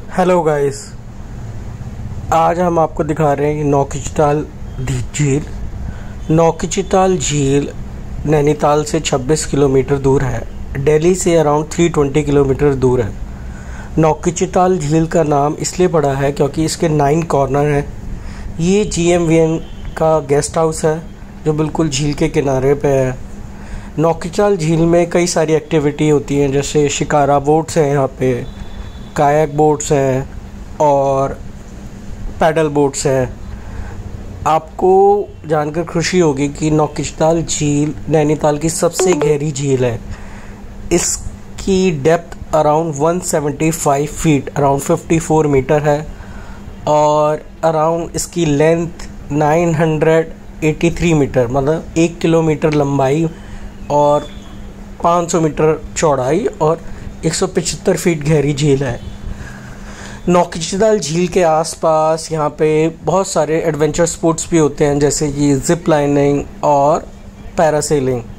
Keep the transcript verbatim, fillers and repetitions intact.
Hello guys, आज हम आपको दिखा रहे हैं नौखिचताल झील। नौखिचताल झील नैनीताल से छब्बीस किलोमीटर दूर है। दिल्ली से अराउंड तीन सौ बीस किलोमीटर दूर है। नौखिचताल झील का नाम इसलिए पड़ा है क्योंकि इसके नाइन कॉर्नर हैं। ये जी एम वी एन का गेस्ट हाउस है जो बिल्कुल झील के किनारे पे है। नौखिचताल झील में कई सारी एक्टिविटी होती हैं, जैसे शिकारा बोट्स हैं, यहाँ पे कायाक बोट्स हैं और पैडल बोट्स हैं। आपको जानकर खुशी होगी कि नौखिचताल झील नैनीताल की सबसे गहरी झील है। इसकी डेप्थ अराउंड एक सौ पचहत्तर फीट अराउंड चौवन मीटर है और अराउंड इसकी लेंथ नौ सौ तिरासी मीटर मतलब एक किलोमीटर लंबाई और पाँच सौ मीटर चौड़ाई और एक सौ पचहत्तर फीट गहरी झील है। नौखिचताल झील के आसपास यहाँ पे बहुत सारे एडवेंचर स्पोर्ट्स भी होते हैं, जैसे कि जिप लाइनिंग और पैरासेलिंग।